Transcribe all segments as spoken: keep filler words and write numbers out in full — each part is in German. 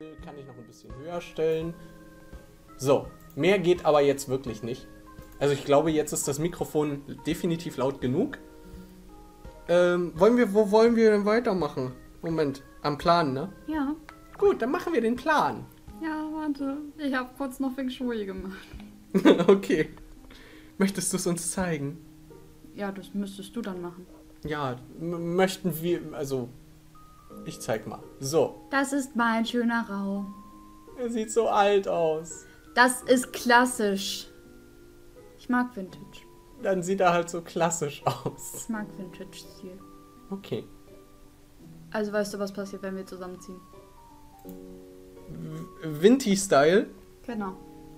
Kann ich noch ein bisschen höher stellen. So, mehr geht aber jetzt wirklich nicht. Also ich glaube, jetzt ist das Mikrofon definitiv laut genug. Ähm, wollen wir, wo wollen wir denn weitermachen? Moment, am Plan, ne? Ja. Gut, dann machen wir den Plan. Ja, warte. Ich habe kurz noch Feng Shui gemacht. Okay. Möchtest du es uns zeigen? Ja, das müsstest du dann machen. Ja, m- möchten wir, also, ich zeig mal. So, Das ist mein schöner Raum. er sieht so alt aus. Das ist klassisch. Ich mag Vintage. Dann sieht er halt so klassisch aus. Ich mag Vintage-Stil. Okay. Also weißt du, was passiert, wenn wir zusammenziehen? Vinti-Style. Genau.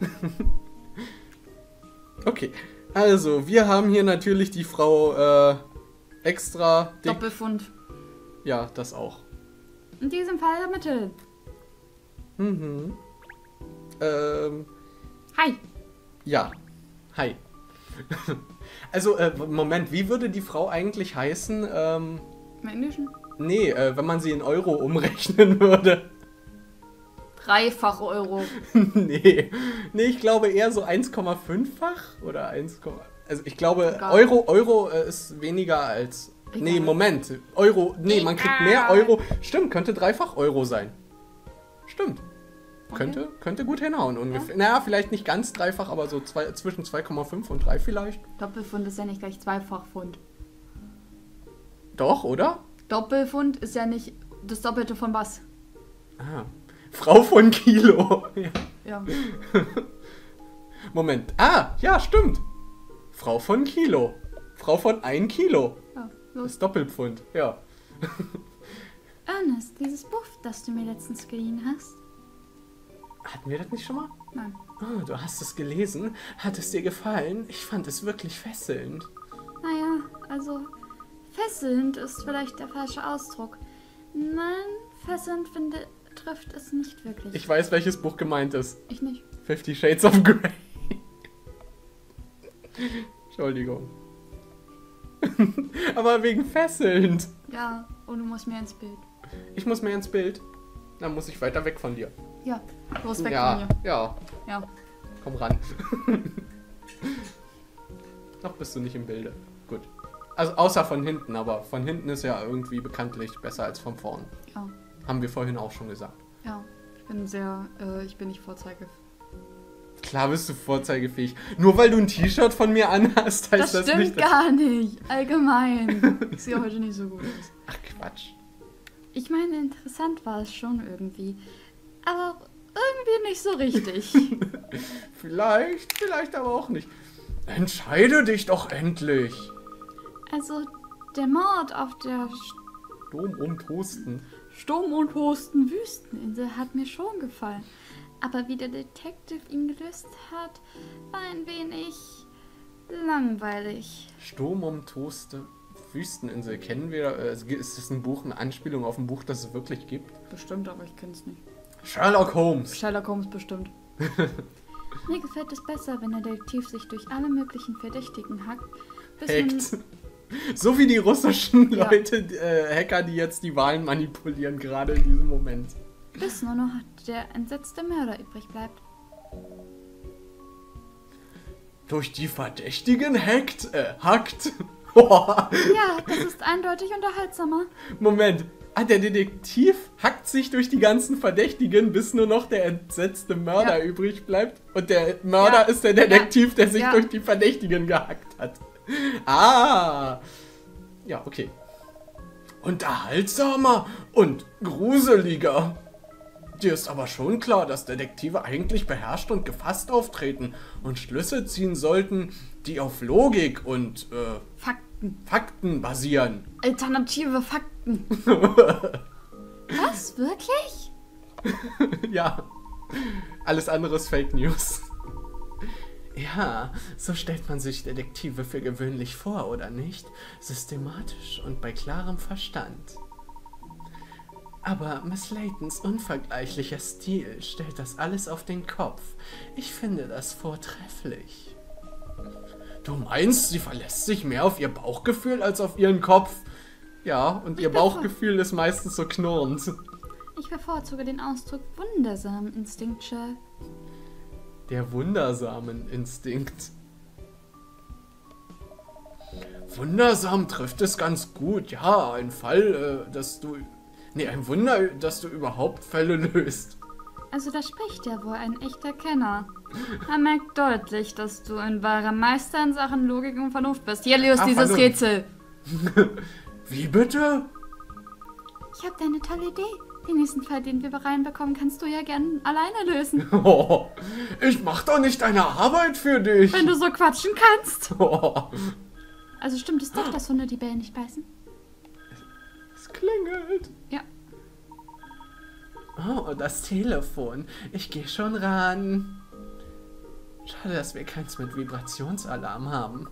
Okay. Also, wir haben hier natürlich die Frau äh, extra dick. Doppelfund. Ja, das auch. In diesem Fall Mittel. Mhm. Ähm, Hi. ja. Hi. Also, äh, Moment, wie würde die Frau eigentlich heißen? Ähm, Im Englischen? nee, äh, wenn man sie in Euro umrechnen würde. Dreifach Euro. nee. Nee, ich glaube eher so eins Komma fünf-fach oder eins, also ich glaube, Egal. Euro, Euro äh, ist weniger als. Egal. Nee, Moment. Euro. Nee, man kriegt mehr Euro. Stimmt, könnte dreifach Euro sein. Stimmt. Okay. Könnte, könnte gut hinhauen ungefähr. Naja, vielleicht nicht ganz dreifach, aber so zwei, zwischen zwei Komma fünf und drei vielleicht. Doppelfund ist ja nicht gleich Zweifachpfund. Doch, oder? Doppelpfund ist ja nicht das Doppelte von was. Ah. Frau von Kilo. Ja. Ja. Moment. Ah, ja, stimmt. Frau von Kilo. Frau von ein Kilo. Ja, Das los. ist Doppelpfund, ja. Ernest, dieses Buch, das du mir letztens geliehen hast? Hatten wir das nicht schon mal? Nein. Oh, du hast es gelesen. Hat es dir gefallen? Ich fand es wirklich fesselnd. Naja, also fesselnd ist vielleicht der falsche Ausdruck. Nein, fesselnd finde, trifft es nicht wirklich. Ich weiß, welches Buch gemeint ist. Ich nicht. Fifty Shades of Grey. Entschuldigung. Aber wegen fesselnd. Ja, und du musst mir ins Bild. Ich muss mehr ins Bild. Dann muss ich weiter weg von dir. Ja, los weg ja, von mir. ja. Ja. Komm ran. Noch bist du nicht im Bilde. Gut. Also außer von hinten, aber von hinten ist ja irgendwie bekanntlich besser als von vorn. Ja, Haben wir vorhin auch schon gesagt. ja. Ich bin sehr, äh, ich bin nicht Vorzeige. Klar bist du vorzeigefähig. Nur weil du ein T-Shirt von mir anhast, heißt Das das, stimmt nicht. dass- gar nicht. Allgemein. Ich sehe heute nicht so gut aus. Ach Quatsch. Ich meine, interessant war es schon irgendwie. Aber irgendwie nicht so richtig. Vielleicht, vielleicht aber auch nicht. Entscheide dich doch endlich. Also, der Mord auf der Dom und Husten. Sturm- und Hosten-Wüsteninsel hat mir schon gefallen. Aber wie der Detective ihn gelöst hat, war ein wenig langweilig. Sturm um Toaste. Wüsteninsel kennen wir. äh, Ist das ein Buch, eine Anspielung auf ein Buch, das es wirklich gibt? Bestimmt, aber ich kenn's nicht. Sherlock Holmes. Sherlock Holmes bestimmt. Mir gefällt es besser, wenn der Detektiv sich durch alle möglichen Verdächtigen hackt. Bis man, Hackt. So wie die russischen Ja. Leute, äh, Hacker, die jetzt die Wahlen manipulieren, gerade in diesem Moment. bis nur noch der entsetzte Mörder übrig bleibt. Durch die Verdächtigen hackt, äh, hackt. Boah. Ja, das ist eindeutig unterhaltsamer. Moment. Ah, der Detektiv hackt sich durch die ganzen Verdächtigen, bis nur noch der entsetzte Mörder Ja. übrig bleibt. Und der Mörder Ja. ist der Detektiv, der sich Ja. durch die Verdächtigen gehackt hat. Ah. Ja, okay. Unterhaltsamer und gruseliger. Dir ist aber schon klar, dass Detektive eigentlich beherrscht und gefasst auftreten und Schlüsse ziehen sollten, die auf Logik und äh, Fakten. Fakten basieren. Alternative Fakten. Was? Wirklich? Ja, alles andere ist Fake News. Ja, so stellt man sich Detektive für gewöhnlich vor, oder nicht? Systematisch und bei klarem Verstand. Aber Miss Laytons unvergleichlicher Stil stellt das alles auf den Kopf. Ich finde das vortrefflich. Du meinst, sie verlässt sich mehr auf ihr Bauchgefühl als auf ihren Kopf? Ja, und ihr bin voll- Bauchgefühl ist meistens so knurrend. Ich bevorzuge den Ausdruck wundersamen Instinkt, Shell. Der wundersamen Instinkt. Wundersam trifft es ganz gut. Ja, ein Fall, äh, dass du... Nee, ein Wunder, dass du überhaupt Fälle löst. Also da spricht ja wohl ein echter Kenner. Er merkt deutlich, dass du ein wahrer Meister in Sachen Logik und Vernunft bist. Hier, löst Ach, dieses Vernunft. Rätsel. Wie bitte? Ich habe da eine tolle Idee. Den nächsten Fall, den wir reinbekommen, kannst du ja gern alleine lösen. Oh, ich mach doch nicht deine Arbeit für dich. Wenn du so quatschen kannst. Oh, Also stimmt es doch, dass Hunde die Bälle nicht beißen? es klingelt. Ja. Oh, das Telefon. Ich gehe schon ran. Schade, dass wir keins mit Vibrationsalarm haben.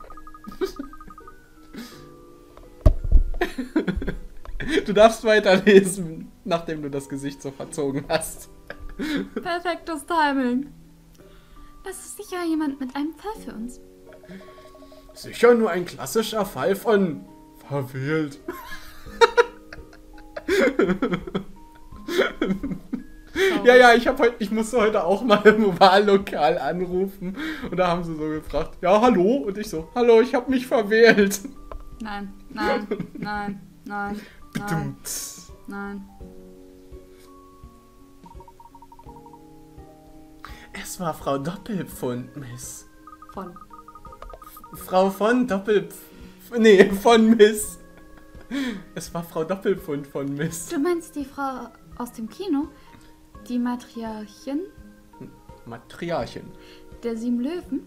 Du darfst weiterlesen, nachdem du das Gesicht so verzogen hast. Perfektes Timing. Das ist sicher jemand mit einem Fall für uns. Sicher nur ein klassischer Fall von verwählt. Ja, ja, ich, hab heut, ich musste heute auch mal im Wahllokal anrufen. Und da haben sie so gefragt, ja, hallo? Und ich so, hallo, ich habe mich verwählt. Nein, nein, nein, nein, nein, nein. Es war Frau Doppelpfund, Miss. Von. Frau von Doppelpf... Nee, von Miss. Es war Frau Doppelpfund von Miss. Du meinst die Frau aus dem Kino? Die Matriarchin Matriarchin. der sieben Löwen?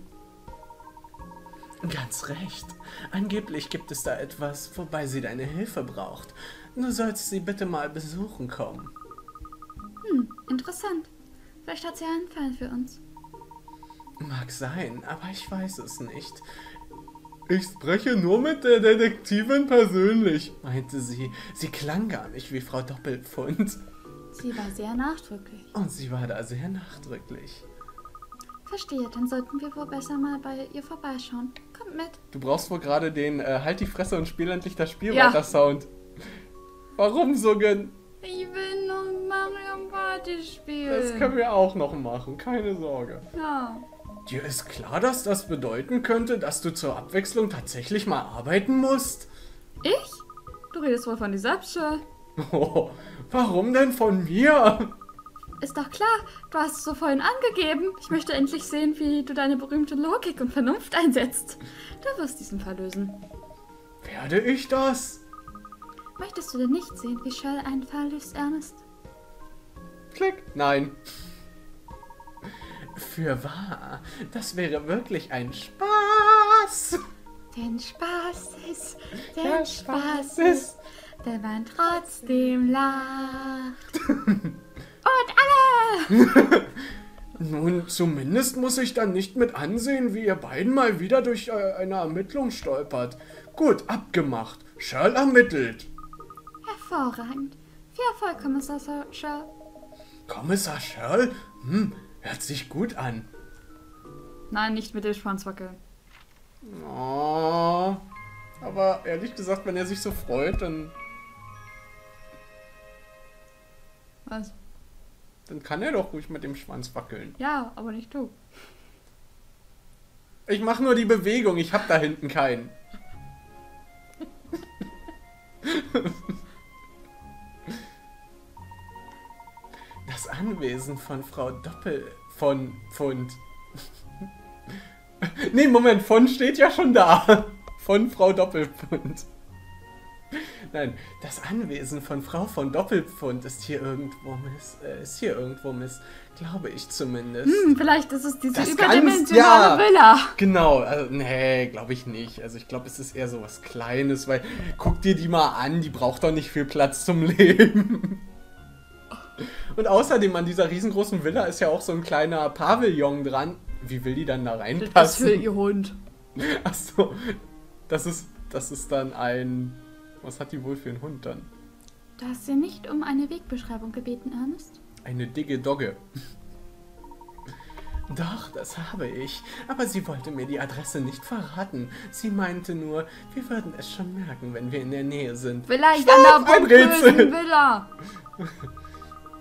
Ganz recht. Angeblich gibt es da etwas, wobei sie deine Hilfe braucht. Du sollst sie bitte mal besuchen kommen. Hm, interessant. Vielleicht hat sie einen Fall für uns. Mag sein, aber ich weiß es nicht. Ich spreche nur mit der Detektivin persönlich, meinte sie. Sie klang gar nicht wie Frau Doppelpfund. Sie war sehr nachdrücklich. Und sie war da sehr nachdrücklich. Verstehe, dann sollten wir wohl besser mal bei ihr vorbeischauen. Kommt mit. Du brauchst wohl gerade den äh, Halt die Fresse und spiel endlich das Spiel Ja. weiter Sound. Warum so gen... Ich will noch Mario Party spielen. Das können wir auch noch machen, keine Sorge. Ja. Dir ist klar, dass das bedeuten könnte, dass du zur Abwechslung tatsächlich mal arbeiten musst? Ich? Du redest wohl von dir selbst, Shell. Oh, warum denn von mir? Ist doch klar, du hast es so vorhin angegeben. Ich möchte endlich sehen, wie du deine berühmte Logik und Vernunft einsetzt. Du wirst diesen Fall lösen. Werde ich das? Möchtest du denn nicht sehen, wie Shell einen Fall löst, Ernest? Klick. Nein. Fürwahr, das wäre wirklich ein Spaß. Den Spaß ist, den Der Spaß Spaß ist, ist- wenn man trotzdem lacht. Und alle! Nun, zumindest muss ich dann nicht mit ansehen, wie ihr beiden mal wieder durch äh, eine Ermittlung stolpert. Gut, abgemacht. Shell ermittelt. Hervorragend. Viel Erfolg, Kommissar Shell. Kommissar Shell? Hm, hört sich gut an. Nein, nicht mit dem Schwanz wackeln. Oh, aber ehrlich gesagt, wenn er sich so freut, dann, Was? dann kann er doch ruhig mit dem Schwanz wackeln. Ja, aber nicht du. Ich mache nur die Bewegung, ich hab da hinten keinen. Das Anwesen von Frau Doppel... von Pfund. Nee, Moment, von steht ja schon da. Von Frau Doppelpfund. Nein, das Anwesen von Frau von Doppelpfund ist hier irgendwo, Miss. Äh, ist hier irgendwo, Miss. Glaube ich zumindest. Hm, vielleicht ist es diese Das überdimensionale ganz- ja. Villa. Genau, also, nee, glaube ich nicht. Also ich glaube, es ist eher so was Kleines, weil guck dir die mal an, die braucht doch nicht viel Platz zum Leben. Und außerdem an dieser riesengroßen Villa ist ja auch so ein kleiner Pavillon dran. Wie will die dann da Das ist für reinpassen? ihr Hund. Achso, das ist, das ist dann ein... Was hat die wohl für einen Hund dann? Du hast sie nicht um eine Wegbeschreibung gebeten, Ernest? Eine dicke Dogge. Doch, das habe ich. Aber sie wollte mir die Adresse nicht verraten. Sie meinte nur, wir würden es schon merken, wenn wir in der Nähe sind. Vielleicht Stopp, an der ein Rätsel. bösen Villa.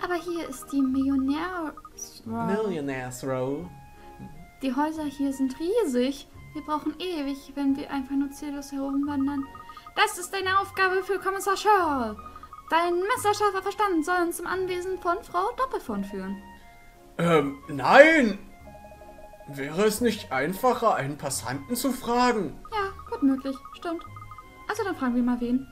Aber hier ist die Millionärs Row. Millionaires Row. Die Häuser hier sind riesig. Wir brauchen ewig, wenn wir einfach nur ziellos herumwandern. Das ist eine Aufgabe für Kommissar Shirl. Dein messerscharfer Verstand soll uns zum Anwesen von Frau Doppelfond führen. Ähm, nein! Wäre es nicht einfacher, einen Passanten zu fragen? Ja, gut möglich, stimmt. Also dann fragen wir mal wen.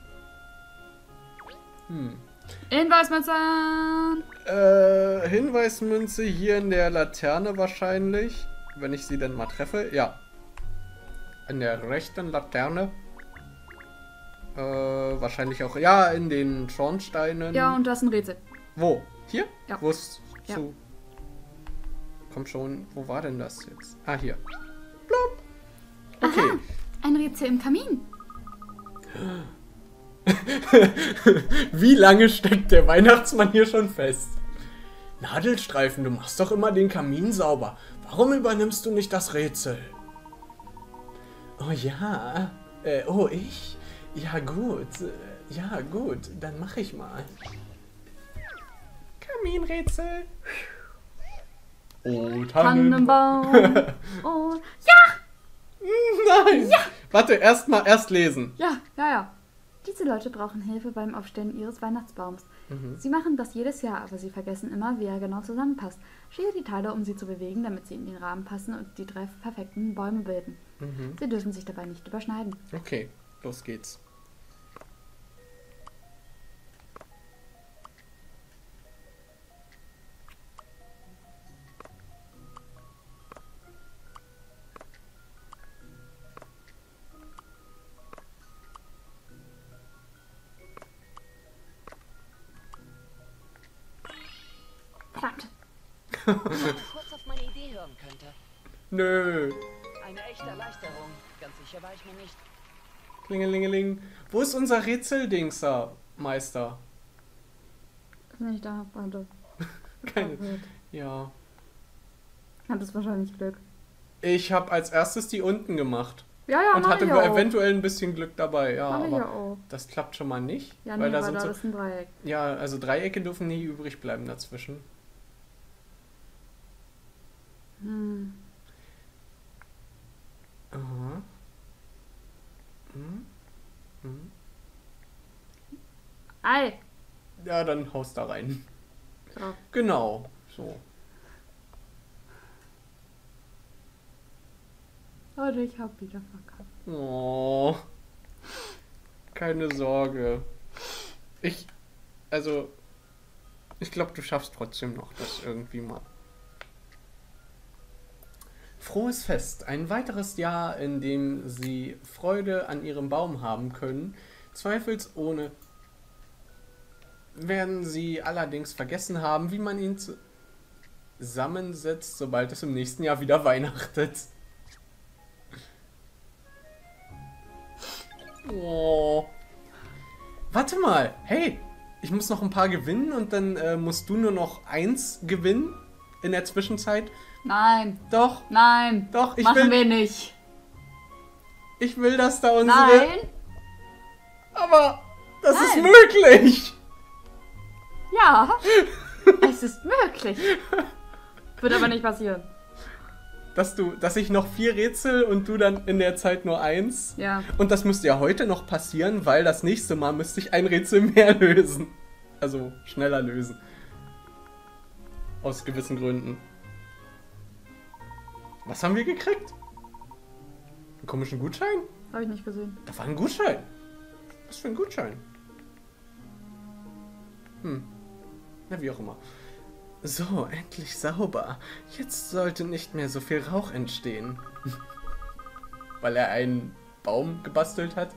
Hm. Hinweismünze! Äh, Hinweismünze hier in der Laterne wahrscheinlich. Wenn ich sie denn mal treffe. Ja. In der rechten Laterne. Äh, wahrscheinlich auch. Ja, in den Schornsteinen. Ja, und das ist ein Rätsel. Wo? Hier? Ja. Wo ist Ja. so? Komm schon. Wo war denn das jetzt? Ah, hier. Blop. Okay. Aha, ein Rätsel im Kamin. Wie lange steckt der Weihnachtsmann hier schon fest? Nadelstreifen, du machst doch immer den Kamin sauber. Warum übernimmst du nicht das Rätsel? Oh ja. Äh, oh, ich? Ja, gut. Äh, Ja, gut. Dann mach ich mal. Kaminrätsel. Oh, Tannenbaum. Tannenbaum. Oh, ja! Nein! Ja. Warte, erst mal, erst lesen. Ja, ja, ja. Diese Leute brauchen Hilfe beim Aufstellen ihres Weihnachtsbaums. Mhm. Sie machen das jedes Jahr, aber sie vergessen immer, wie er genau zusammenpasst. Schiebe die Teile, um sie zu bewegen, damit sie in den Rahmen passen und die drei perfekten Bäume bilden. Mhm. Sie dürfen sich dabei nicht überschneiden. Okay, los geht's. Verdammt. Wenn man kurz auf meine Idee hören könnte. Nö. Eine echte Erleichterung. Ganz sicher war ich mir nicht. Klingelingeling. Wo ist unser Rätseldings da, Meister? Ist nicht da, warte. Keine. Ja. Hat es wahrscheinlich Glück. Ich habe als erstes die unten gemacht. Ja, ja, Und mach hatte ich auch. eventuell ein bisschen Glück dabei. Ja, Mach ich ja aber auch. das klappt schon mal nicht. Ja, nee, weil da aber sind da so, ist ein Dreieck. ja, also Dreiecke dürfen nie übrig bleiben dazwischen. Hm. Aha. Hm? Hm? Ei! Ja, dann haust da rein. So. Genau. So. Leute, ich hab wieder verkackt. Oh. Keine Sorge. Ich, also, ich glaube, du schaffst trotzdem noch das irgendwie mal. Frohes Fest. Ein weiteres Jahr, in dem Sie Freude an Ihrem Baum haben können. Zweifelsohne werden Sie allerdings vergessen haben, wie man ihn zusammensetzt, sobald es im nächsten Jahr wieder weihnachtet. Oh. Warte mal. Hey, ich muss noch ein paar gewinnen und dann äh, musst du nur noch eins gewinnen in der Zwischenzeit. Nein, Doch, nein, doch, ich machen will, wir nicht. ich will, dass da unsere... Nein, Aber das Nein. ist möglich. ja, es ist möglich. Wird aber nicht passieren. Dass du, dass ich noch vier Rätsel und du dann in der Zeit nur eins. Ja, Und das müsste ja heute noch passieren, weil das nächste Mal müsste ich ein Rätsel mehr lösen. Also schneller lösen. Aus gewissen Gründen. Was haben wir gekriegt? Einen komischen Gutschein? habe ich nicht gesehen. Da war ein Gutschein. Was für ein Gutschein? Hm. Na, wie auch immer. So, endlich sauber. Jetzt sollte nicht mehr so viel Rauch entstehen. Weil er einen Baum gebastelt hat.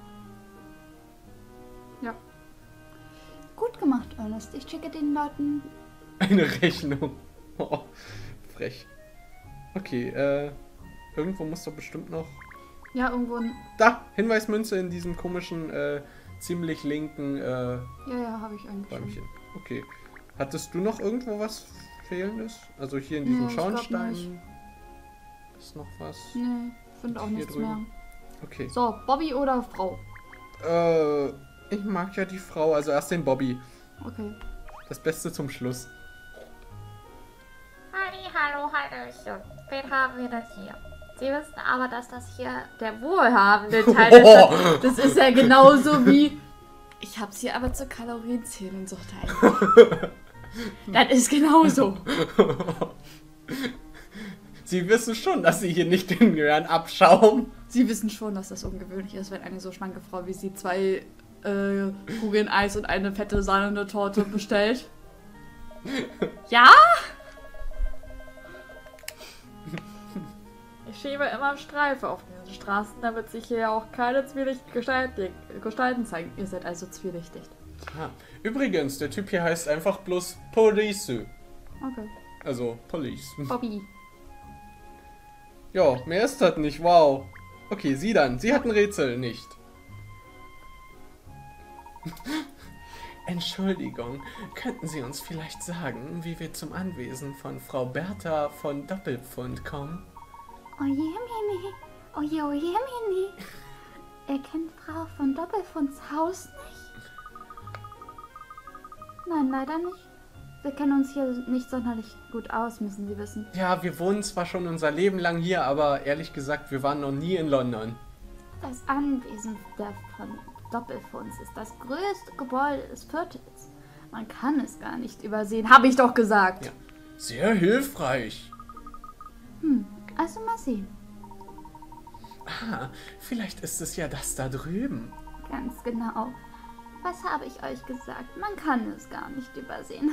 Ja. Gut gemacht, Ernest. Ich schicke den Leuten... Eine Rechnung. Oh, frech. Okay, äh, irgendwo muss doch bestimmt noch... Ja, irgendwo... Ein... Da, Hinweismünze in diesem komischen, äh, ziemlich linken, äh, Ja, ja, habe ich eigentlich Bäumchen. schon. Okay. Hattest du noch irgendwo was Fehlendes? Also hier in diesem Nee, ich glaub Schornstein nicht. ist noch was. Nee, finde auch Hier nichts drüben. mehr. Okay. So, Bobby oder Frau? Äh, ich mag ja die Frau, also erst den Bobby. Okay. Das Beste zum Schluss. Halli, hallo, hallöchen. Wen haben wir denn hier? Sie wissen aber, dass das hier der wohlhabende Teil ist. Das ist ja genauso wie... Ich hab's hier aber zur Kalorienzählung eingetragen. Das ist genauso. Sie wissen schon, dass Sie hier nicht den Gehirn abschauen. Sie wissen schon, dass das ungewöhnlich ist, wenn eine so schlanke Frau wie Sie zwei äh, Kugeln Eis und eine fette Sahne-Torte bestellt. Ja? Ich schiebe immer Streife auf diesen Straßen, damit sich hier auch keine zwielichtigen Gestalten, Gestalten zeigen. Ihr seid also zwielichtig. Ah, übrigens, der Typ hier heißt einfach bloß Police. Okay. Also, Police. Bobby. Ja, mehr ist das nicht, wow. Okay, Sie dann. Sie hatten Rätsel nicht. Entschuldigung, könnten Sie uns vielleicht sagen, wie wir zum Anwesen von Frau Bertha von Doppelpfund kommen? Oje, Mini. Oje, oje, Mini. Er kennt Frau von Doppelpfunds Haus nicht? Nein, leider nicht. Wir kennen uns hier nicht sonderlich gut aus, müssen Sie wissen. Ja, wir wohnen zwar schon unser Leben lang hier, aber ehrlich gesagt, wir waren noch nie in London. Das Anwesen der von Doppelpfunds ist das größte Gebäude des Viertels. Man kann es gar nicht übersehen, habe ich doch gesagt. Ja. Sehr hilfreich. Hm, also mal sehen. Ah, vielleicht ist es ja das da drüben. Ganz genau. Was habe ich euch gesagt? Man kann es gar nicht übersehen.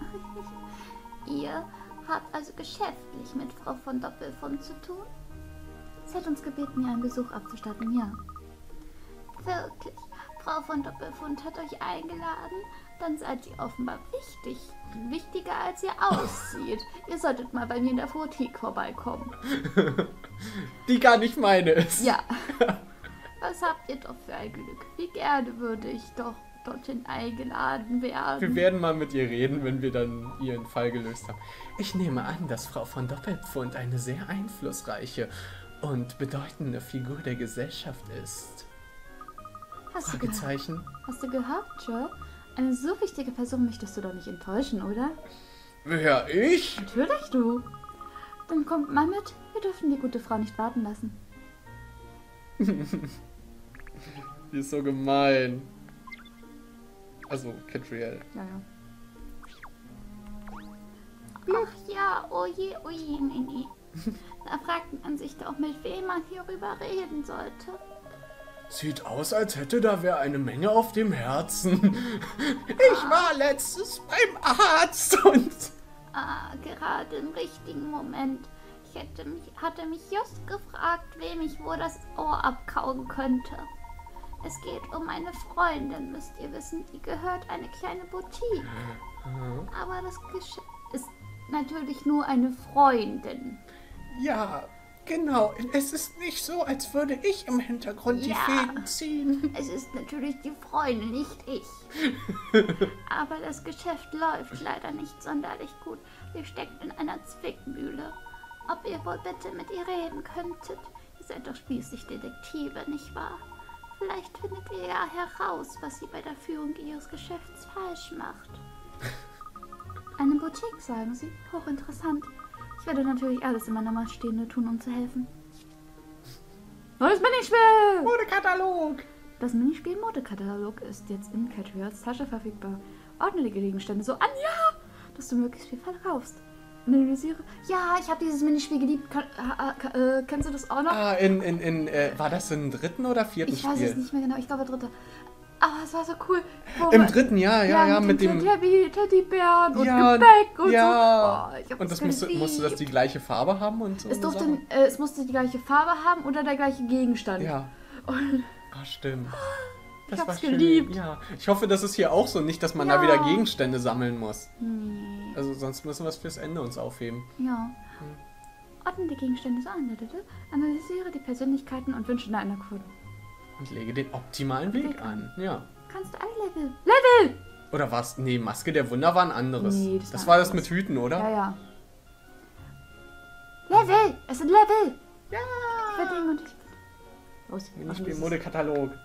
Ihr habt also geschäftlich mit Frau von Doppelpfund zu tun? Sie hat uns gebeten, ihr einen Besuch abzustatten, ja. Wirklich? Frau von Doppelpfund hat euch eingeladen? Dann seid ihr offenbar wichtig. Wichtiger, als ihr aussieht. Ihr solltet mal bei mir in der Boutique vorbeikommen. Die gar nicht meine ist. Ja. Was habt ihr doch für ein Glück? Wie gerne würde ich doch dorthin eingeladen werden. Wir werden mal mit ihr reden, wenn wir dann ihren Fall gelöst haben. Ich nehme an, dass Frau von Doppelpfund eine sehr einflussreiche und bedeutende Figur der Gesellschaft ist. Hast du Fragezeichen? gehört? Hast du gehört, Joe? Eine so wichtige Person möchtest du doch nicht enttäuschen, oder? Wer, ich? Natürlich du. Dann kommt mal mit. Wir dürfen die gute Frau nicht warten lassen. Die ist so gemein. Also, Catriel. Ja, ja. Ach ja, oje, oje, Mini. Da fragt man sich doch, mit wem man hierüber reden sollte. Sieht aus, als hätte da wer eine Menge auf dem Herzen. Ich war letztens beim Arzt und... Ah, gerade im richtigen Moment. Ich hätte mich, hatte mich just gefragt, wem ich wohl das Ohr abkauen könnte. Es geht um eine Freundin, müsst ihr wissen. Die gehört eine kleine Boutique. Aber das Geschäft ist natürlich nur eine Freundin. Ja, genau. Es ist nicht so, als würde ich im Hintergrund die Ja. Fäden ziehen. Es ist natürlich die Freundin, nicht ich. Aber das Geschäft läuft leider nicht sonderlich gut. Ihr steckt in einer Zwickmühle. Ob ihr wohl bitte mit ihr reden könntet? Ihr seid doch schließlich Detektive, nicht wahr? Vielleicht findet ihr ja heraus, was sie bei der Führung ihres Geschäfts falsch macht. Eine Boutique, sagen Sie? Hochinteressant. Ich werde natürlich alles in meiner Macht Stehende tun, um zu helfen. Neues Minispiel! Modekatalog! Das Minispiel Modekatalog ist jetzt in Catriels Tasche verfügbar. Ordne die Gegenstände so an, ja, dass du möglichst viel verkaufst. Analysiere. Ja, ich habe dieses Minispiel geliebt. Kann, äh, äh, kennst du das auch noch? Ah, in, in, in, äh, war das im dritten oder vierten Ich Spiel? weiß es nicht mehr genau. Ich glaube, dritte. Aber es war so cool. Wo Im wir- dritten, ja, ja, ja, mit dem... Teddy, Teddybären und Ja, Gebäck und ja. so. Oh, ich hab Und das musste, geliebt. musste das die gleiche Farbe haben und so? Es, durfte, Sachen? äh, es musste die gleiche Farbe haben oder der gleiche Gegenstand. Ja. Und Ah, stimmt. Ich Das hab's schön. geliebt. Ja. Ich hoffe, das ist hier auch so, nicht, dass man Ja. da wieder Gegenstände sammeln muss. nee. Also sonst müssen wir es fürs Ende uns aufheben. Ja. Ordne die Gegenstände so an, bitte. Analysiere die Persönlichkeiten und Wünsche nach einer Kurve. Und lege den optimalen Weg Weg an. Ja. Kannst du alle Level. Level! Oder was? Nee, Maske der Wunder war ein anderes. Nee, das das war war das anderes. mit Hüten, oder? Ja, ja. Level! Es sind Level! Ja. Ich verdinge und ich. Los, wir machen Minispiel dieses- Modekatalog.